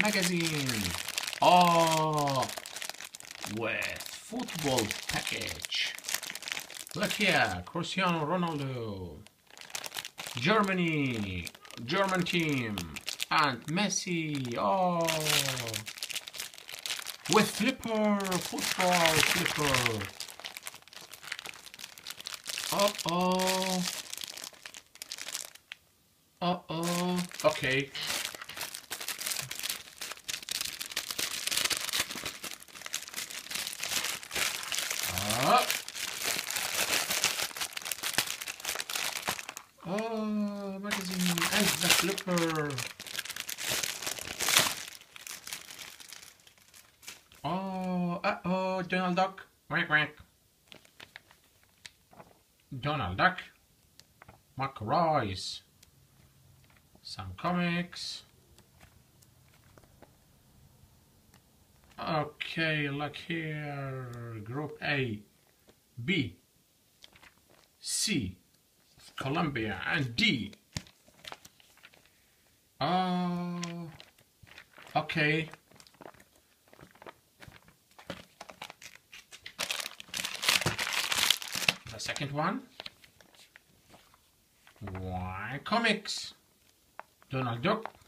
magazine. Oh, with football package. Look here, Cristiano Ronaldo. Germany, German team, and Messi. Oh, with flipper, football flipper. Uh-oh. Uh-oh. Okay. Oh, magazine and the flipper. Oh, uh-oh, Donald Duck. Quack, quack. Donald Duck. McRoy's. Some comics. Okay, look here. Group A, B, C, Colombia, and D. Oh, okay. The second one. Why comics? Donald Duck.